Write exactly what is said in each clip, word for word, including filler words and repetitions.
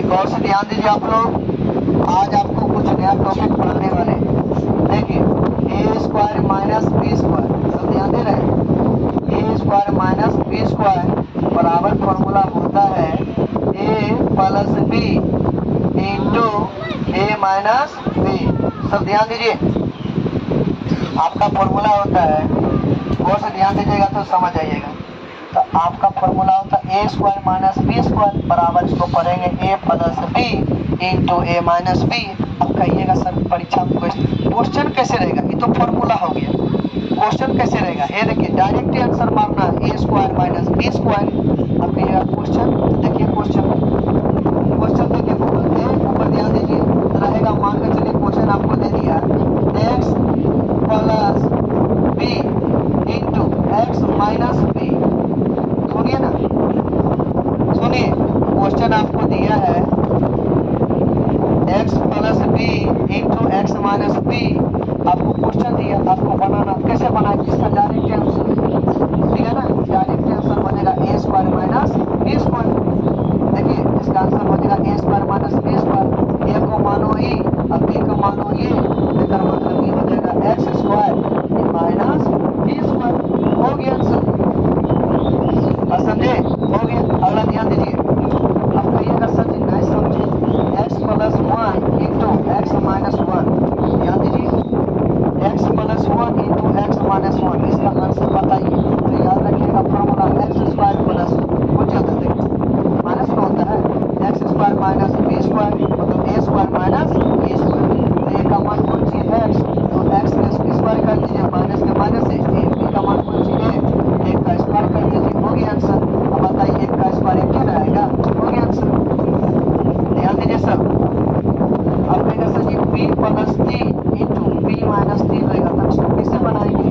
गौर से ध्यान दीजिए आप लोग, आज आपको कुछ नया टॉपिक पढ़ाने वाले हैं। देखिए A square minus B square, सब ध्यान दे रहे हैं। A square minus B square बराबर फॉर्मूला होता है A plus B into A minus B. सब ध्यान दीजिए, आपका फॉर्मूला होता है, गौर से ध्यान दीजिएगा तो समझ आइएगा। तो आपका फॉर्मूला होता है A square minus B square बराबर, इसको पढ़ेंगे A plus B into A minus B. अब कहिएगा सर परीक्षा में क्वेश्चन कैसे रहेगा, ये तो फॉर्मूला हो गया, क्वेश्चन कैसे रहेगा। ये देखिए डायरेक्ट आंसर मारना है A square minus B square. अब कहिएगा क्वेश्चन, देखिए क्वेश्चन क्वेश्चन देखिए एक ऊपर ध्यान दीजिए रहेगा। मान के चलिए क्वेश्चन आपको दे दिया X plus B into X minus B. सुनिए ना, सुनिए क्वेश्चन आपको दिया है x plus B into X minus B. आपको क्वेश्चन दिया, आपको बनाना कैसे बनाए, इसका डायरेक्ट आंसर, ठीक है ना। डायरेक्ट आंसर हो जाएगा A square minus B square. देखिए इसका आंसर हो जाएगा A square minus B square. A को मानो ई, अब बी को मानो ये, इसका मतलब ये हो जाएगा X square minus B square. हो गया आंसर, समझे, हो गया। अगला ध्यान दीजिए, अब कहिएगा सर जी नहीं समझे, X plus one into X minus one. ध्यान दीजिए X plus one into X minus one, इसका आंसर बताइए। तो याद रखिएगा फॉर्मूला एक्स स्क्वायर प्लस कुछ होता है माइनस में होता है X square minus B square, मतलब A square minus B square. तो ए का मान कौन सी है एक्स, तो एक्स का स्क्वायर कर दीजिए, माइनस के माइनस से ए, बी का मान कौन सी है एक का स्क्वायर कर दीजिए, हो गया आंसर। अब बताइए एक का स्क्वायर क्या रहेगा, हो गया आंसर। ध्यान दीजिए सर, अब कहेगा सर जी बी प्लस तीन इंटू बी माइनस तीन रहेगा, तब इसको कैसे बनाएंगे,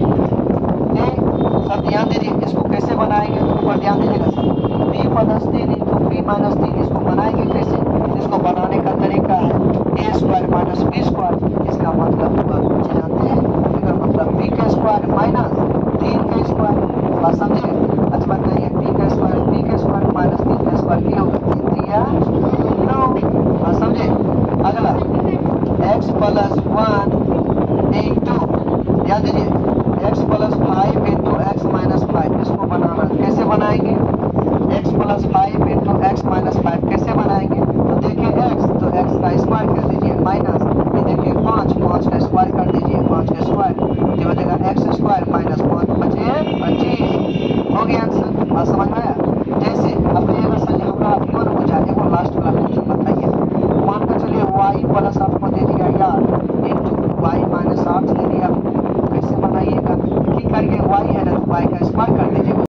सब ध्यान दीजिए इसको कैसे बनाएंगे, ऊपर ध्यान दीजिएगा सर। बी प्लस तीन इंटू बी माइनस तीन, इसको बनाएंगे कैसे, इसको बनाने का तरीका है A square minus B square. इसका मतलब कुछ जानते हैं, इसका मतलब बी का स्क्वायर माइनस तीन का स्क्वायर, बात समझे। अच्छा बताइए बी का स्क्वायर बी का स्क्वायर माइनस तीन का स्क्वायर क्या होगा, तीन दिया नौ, बात समझे। अगला एक्स प्लस वन इंटू, ध्यान दीजिए X plus five into X minus five, इसको बनाना कैसे बनाएंगे, X plus five into X minus five कैसे बनाएंगे। तो देखिए एक्स तो एक्स का स्क्वायर कर दीजिए माइनस, ये देखिए पाँच पाँच का स्क्वायर कर दीजिए, पाँच का स्क्वायर ये हो जाएगा एक्स स्क्वायर माइनस पाँच बचे पच्चीस। हो गया आंसर, बात समझ में आया। जैसे अब कहिएगा सर जी हमारा क्यों न बुझा, देखो लास्ट वाला क्वेश्चन बताइए। मान कर चलिए वाई प्लस आपको दे दिया यार इंटू वाई माइनस आठ दे दिया, कैसे बनाइएगा, ठीक करके वाई है ना तो वाई का स्क्वायर कर दीजिए।